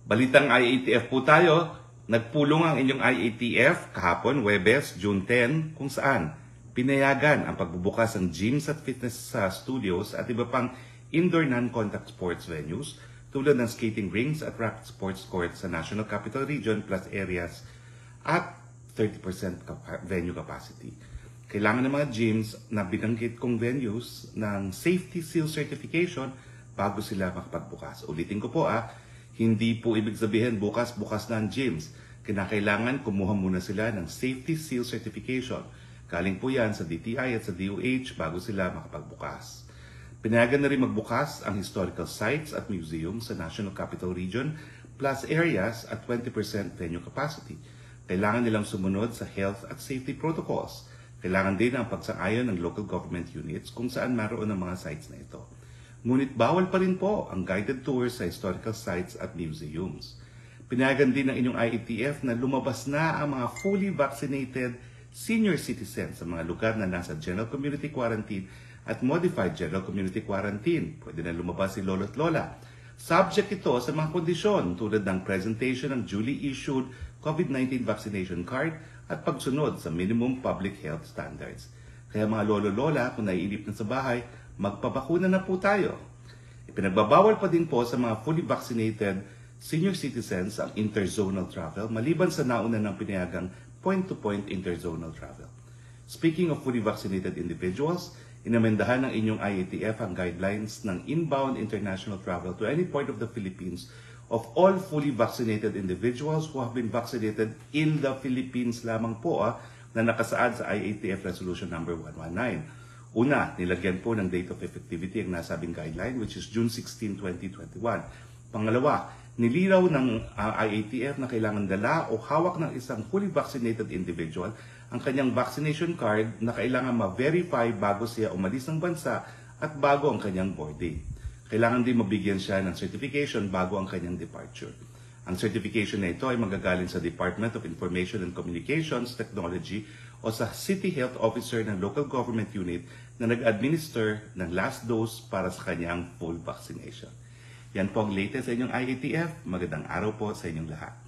Balitang IATF po tayo. Nagpulong ang inyong IATF kahapon, Webes, June 10, kung saan pinayagan ang pagbubukas ng gyms at fitness studios at iba pang indoor non-contact sports venues tulad ng skating rings at racket sports courts sa National Capital Region plus areas at 30% venue capacity. Kailangan ng mga gyms na binanggit kong venues ng Safety Seal Certification bago sila makapagbukas. Ulitin ko po hindi po ibig sabihin bukas na ang gyms. Kinakailangan kumuha muna sila ng Safety Seal Certification. Galing po yan sa DTI at sa DOH bago sila makapagbukas. Pinayagan na rin magbukas ang historical sites at museums sa National Capital Region plus areas at 20% venue capacity. Kailangan nilang sumunod sa health at safety protocols. Kailangan din ang pagsang-ayon ng local government units kung saan maroon ang mga sites na ito. Ngunit bawal pa rin po ang guided tours sa historical sites at museums. Pinayagan din ng inyong IATF na lumabas na ang mga fully vaccinated senior citizens sa mga lugar na nasa General Community Quarantine at Modified General Community Quarantine. Pwede na lumabas si lolo at lola. Subject ito sa mga kondisyon tulad ng presentation ng duly issued COVID-19 vaccination card at pagsunod sa minimum public health standards. Kaya mga lolo-lola, kung naiinip na sa bahay, magpabakuna na po tayo. Ipinagbabawal pa din po sa mga fully vaccinated senior citizens ang interzonal travel maliban sa nauna ng pinayagang point-to-point interzonal travel. Speaking of fully vaccinated individuals, inamendahan ng inyong IATF ang guidelines ng inbound international travel to any point of the Philippines of all fully vaccinated individuals who have been vaccinated in the Philippines lamang po na nakasaad sa IATF Resolution number 119. Una, nilagyan po ng date of effectivity ang nasabing guideline which is June 16, 2021. Pangalawa, nilinaw ng IATF na kailangan dala o hawak ng isang fully vaccinated individual ang kanyang vaccination card na kailangan ma-verify bago siya umalis ng bansa at bago ang kanyang boarding. Kailangan din mabigyan siya ng certification bago ang kanyang departure. Ang certification na ito ay magagaling sa Department of Information and Communications Technology o sa City Health Officer ng local government unit na nag-administer ng last dose para sa kanyang full vaccination. Yan po ang latest sa inyong IATF. Magandang araw po sa inyong lahat.